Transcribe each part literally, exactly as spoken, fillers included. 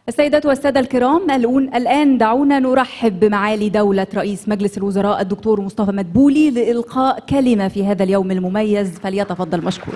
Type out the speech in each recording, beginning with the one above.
السيدات والسادة الكرام، الآن دعونا نرحب بمعالي دولة رئيس مجلس الوزراء الدكتور مصطفى مدبولي لإلقاء كلمة في هذا اليوم المميز، فليتفضل مشكور.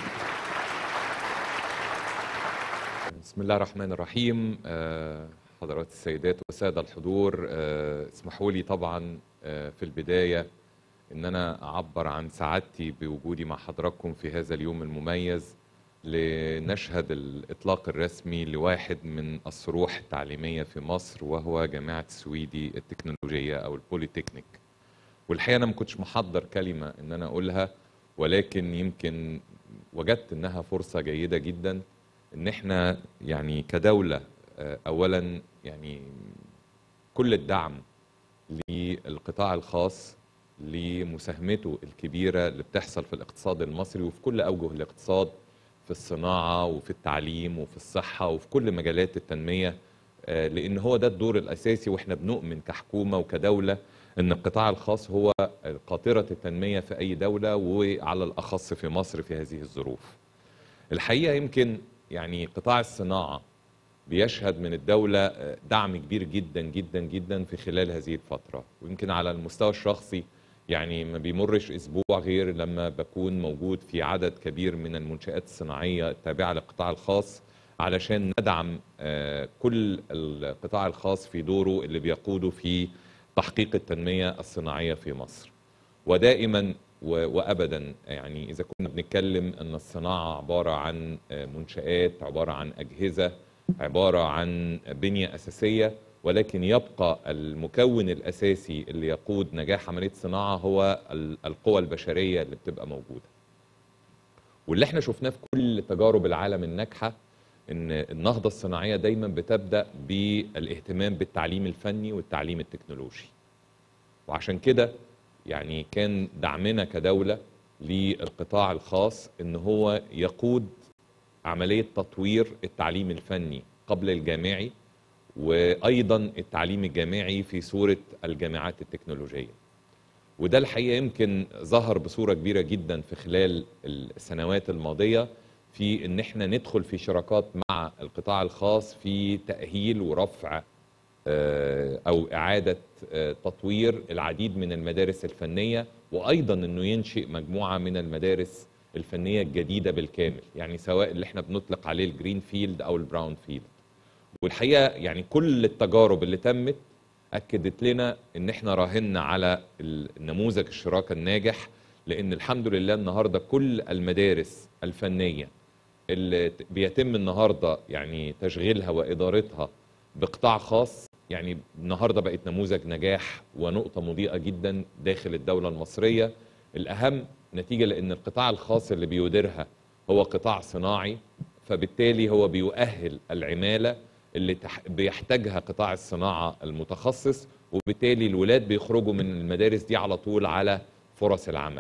بسم الله الرحمن الرحيم. حضرات السيدات والسادة الحضور، اسمحوا لي طبعا في البداية ان انا اعبر عن سعادتي بوجودي مع حضراتكم في هذا اليوم المميز لنشهد الإطلاق الرسمي لواحد من الصروح التعليمية في مصر، وهو جامعة السويدي التكنولوجية أو البوليتكنيك. والحقيقة أنا ما كنتش محضر كلمة إن أنا أقولها، ولكن يمكن وجدت إنها فرصة جيدة جدا إن إحنا يعني كدولة أولا يعني كل الدعم للقطاع الخاص لمساهمته الكبيرة اللي بتحصل في الاقتصاد المصري وفي كل أوجه الاقتصاد، في الصناعة وفي التعليم وفي الصحة وفي كل مجالات التنمية، لأن هو ده الدور الأساسي. وإحنا بنؤمن كحكومة وكدولة أن القطاع الخاص هو قاطرة التنمية في أي دولة، وعلى الأخص في مصر في هذه الظروف. الحقيقة يمكن يعني قطاع الصناعة بيشهد من الدولة دعم كبير جدا جدا جدا في خلال هذه الفترة، ويمكن على المستوى الشخصي يعني ما بيمرش أسبوع غير لما بكون موجود في عدد كبير من المنشآت الصناعية التابعة للقطاع الخاص علشان ندعم كل القطاع الخاص في دوره اللي بيقوده في تحقيق التنمية الصناعية في مصر. ودائما وأبدا يعني إذا كنا بنتكلم أن الصناعة عبارة عن منشآت، عبارة عن أجهزة، عبارة عن بنية أساسية، ولكن يبقى المكون الأساسي اللي يقود نجاح عملية الصناعة هو القوى البشرية اللي بتبقى موجودة. واللي احنا شفناه في كل تجارب العالم الناجحة ان النهضة الصناعية دايما بتبدأ بالاهتمام بالتعليم الفني والتعليم التكنولوجي. وعشان كده يعني كان دعمنا كدولة للقطاع الخاص ان هو يقود عملية تطوير التعليم الفني قبل الجامعي، وأيضا التعليم الجامعي في صورة الجامعات التكنولوجية. وده الحقيقة يمكن ظهر بصورة كبيرة جدا في خلال السنوات الماضية في ان احنا ندخل في شراكات مع القطاع الخاص في تأهيل ورفع او اعادة تطوير العديد من المدارس الفنية، وايضا انه ينشئ مجموعة من المدارس الفنية الجديدة بالكامل، يعني سواء اللي احنا بنطلق عليه الجرين فيلد او البراون فيلد. والحقيقة يعني كل التجارب اللي تمت أكدت لنا إن إحنا راهنا على النموذج الشراكة الناجح، لأن الحمد لله النهاردة كل المدارس الفنية اللي بيتم النهاردة يعني تشغيلها وإدارتها بقطاع خاص، يعني النهاردة بقت نموذج نجاح ونقطة مضيئة جدا داخل الدولة المصرية. الأهم نتيجة لأن القطاع الخاص اللي بيديرها هو قطاع صناعي، فبالتالي هو بيؤهل العمالة اللي بيحتاجها قطاع الصناعة المتخصص، وبالتالي الولاد بيخرجوا من المدارس دي على طول على فرص العمل.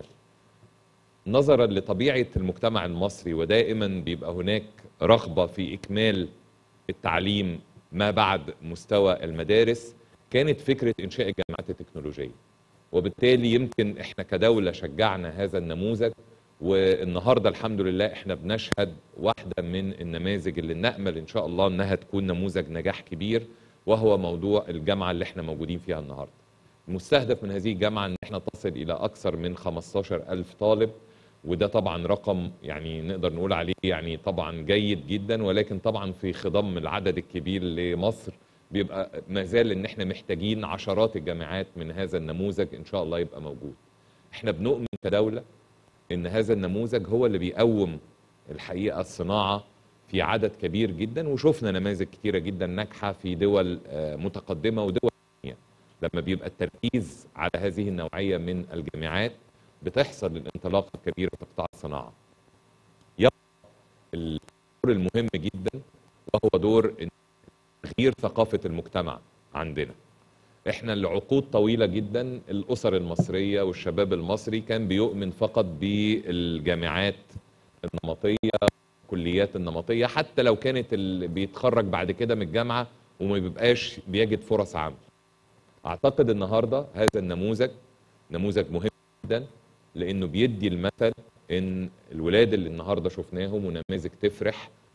نظرا لطبيعة المجتمع المصري ودائما بيبقى هناك رغبة في إكمال التعليم ما بعد مستوى المدارس، كانت فكرة إنشاء الجامعات التكنولوجية. وبالتالي يمكن إحنا كدولة شجعنا هذا النموذج، والنهاردة الحمد لله احنا بنشهد واحدة من النماذج اللي نأمل ان شاء الله انها تكون نموذج نجاح كبير، وهو موضوع الجامعة اللي احنا موجودين فيها النهاردة. المستهدف من هذه الجامعة ان احنا تصل الى اكثر من خمستاشر ألف طالب، وده طبعا رقم يعني نقدر نقول عليه يعني طبعا جيد جدا، ولكن طبعا في خضم العدد الكبير لمصر بيبقى ما زال ان احنا محتاجين عشرات الجامعات من هذا النموذج ان شاء الله يبقى موجود. احنا بنؤمن كدولة ان هذا النموذج هو اللي بيقوم الحقيقة الصناعة في عدد كبير جدا، وشفنا نماذج كتيرة جدا ناجحة في دول متقدمة ودول ثانية. لما بيبقى التركيز على هذه النوعية من الجامعات بتحصل الانطلاقة الكبيرة في قطاع الصناعة. يبقى الدور المهم جدا وهو دور تغيير ثقافة المجتمع عندنا. احنا لعقود طويلة جدا الأسر المصرية والشباب المصري كان بيؤمن فقط بالجامعات النمطية، الكليات النمطية، حتى لو كانت اللي بيتخرج بعد كده من الجامعة وما بيبقاش بيجد فرص عمل. اعتقد النهاردة هذا النموذج نموذج مهم جدا، لانه بيدي المثل ان الولاد اللي النهاردة شفناهم ونماذج تفرح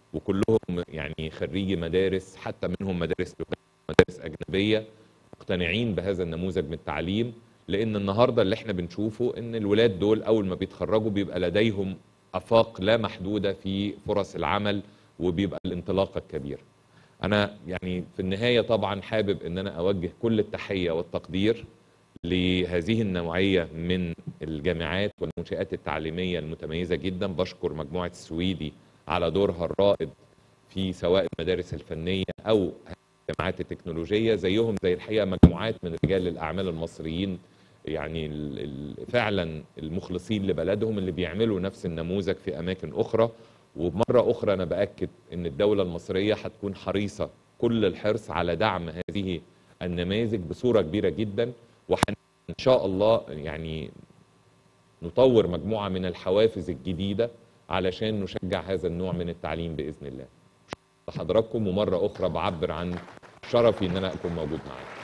وكلهم يعني خريجي مدارس، حتى منهم مدارس مدارس أجنبية، مقتنعين بهذا النموذج من التعليم. لأن النهاردة اللي احنا بنشوفه إن الولاد دول أول ما بيتخرجوا بيبقى لديهم آفاق لا محدودة في فرص العمل، وبيبقى الانطلاقة الكبيرة. أنا يعني في النهاية طبعا حابب إن أنا أوجه كل التحية والتقدير لهذه النوعية من الجامعات والمنشآت التعليمية المتميزة جدا. بشكر مجموعة السويدي على دورها الرائد في سواء المدارس الفنية أو الجامعات التكنولوجية، زيهم زي الحقيقة مجموعات من رجال الأعمال المصريين، يعني فعلا المخلصين لبلدهم اللي بيعملوا نفس النموذج في أماكن أخرى. ومرة أخرى أنا بأكد أن الدولة المصرية هتكون حريصة كل الحرص على دعم هذه النماذج بصورة كبيرة جدا، وإن شاء الله يعني نطور مجموعة من الحوافز الجديدة علشان نشجع هذا النوع من التعليم بإذن الله. شكرا لحضراتكم، ومرة أخرى بعبر عن شرفي أن أنا أكون موجود معاكم.